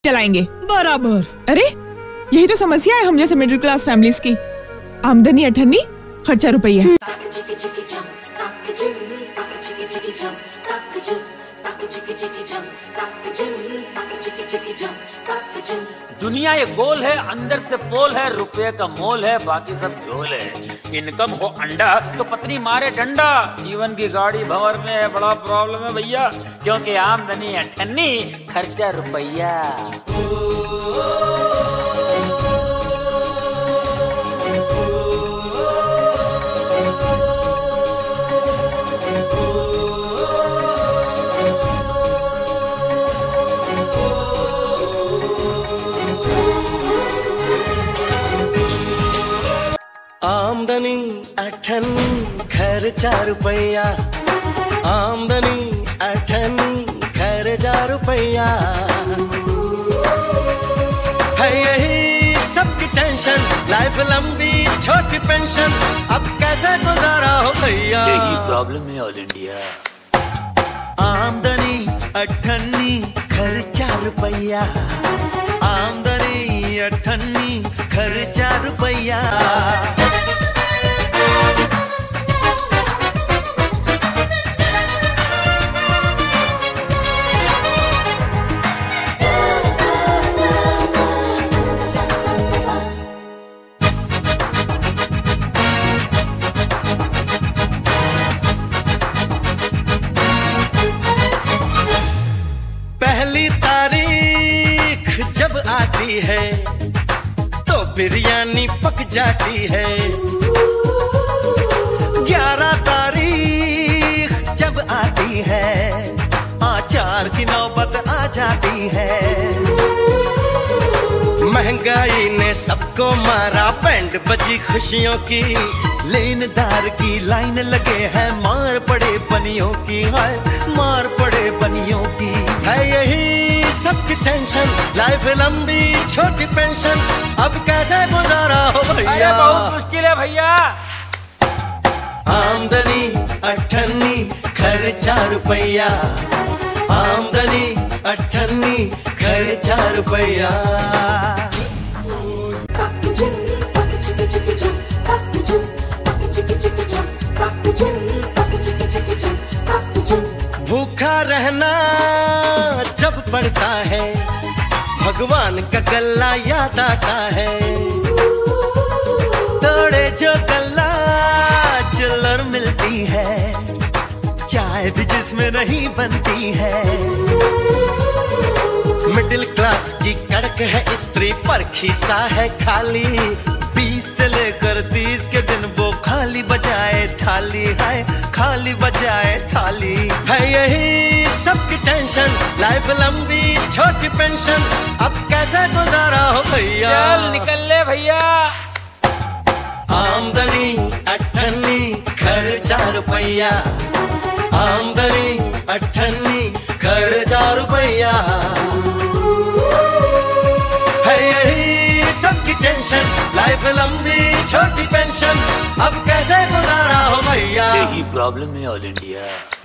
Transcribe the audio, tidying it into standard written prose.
चलाएंगे। बराबर। अरे यही तो समस्या है हम जैसे मिडिल क्लास फैमिलीज की। आमदनी अठन्नी, खर्चा रुपया। दुनिया ये गोल है, अंदर से पोल है, रुपये का मोल है, बाकी सब झोल है। इनकम हो अंडा तो पत्नी मारे डंडा। जीवन की गाड़ी भंवर में है, बड़ा प्रॉब्लम है भैया, क्योंकि आमदनी अठन्नी, खर्चा रुपया। आमदनी अठन्नी, खर्चा रुपया। आमदनी अठन्नी, खर्चा रुपया। है यही सबकी टेंशन, लाइफ लंबी छोटी पेंशन, अब कैसे गुजारा हो भैया। यही प्रॉब्लम है ऑल इंडिया। आमदनी अठन्नी, खर्चा रुपया। आमदनी अठन्नी, खर्चा रुपया। पहली तारीख जब आती है तो बिरयानी पक जाती है। 11 तारीख जब आती है अचार की नौबत आ जाती है। महंगाई ने सबको मारा, बैंड बजी खुशियों की, लेनदार की लाइन लगे हैं, मार पड़े बनियों की, हाय मार पड़े बनियों की। है यही सबकी टेंशन, लाइफ लंबी छोटी पेंशन, अब कैसे गुजारा हो भैया। अरे बहुत मुश्किल है भैया। आमदनी अठन्नी, खर्चा रुपया। आमदनी अठन्नी, खर्चा रुपया। भूखा रहना जब पड़ता है, भगवान का गल्ला याद आता है। तोड़े जो गल्ला चिल्लर मिलती है, चाय भी जिसमें नहीं बनती है। मिडिल क्लास की कड़क है स्त्री पर खीसा है खाली, 20 से लेकर 30 के दिन वो खाली बजाए थाली, है खाली बजाए थाली। है यही सबकी टेंशन, लाइफ लंबी छोटी पेंशन, अब कैसे गुजारा हो भैया। चल निकल ले भैया। आमदनी अठन्नी, खर्चा रुपया। आमदनी अठन्नी, खर्चा रुपया। है यही सबकी टेंशन, लाइफ लंबी छोटी पेंशन, अब कैसे गुजारा हो भैया। यही प्रॉब्लम है ऑल इंडिया।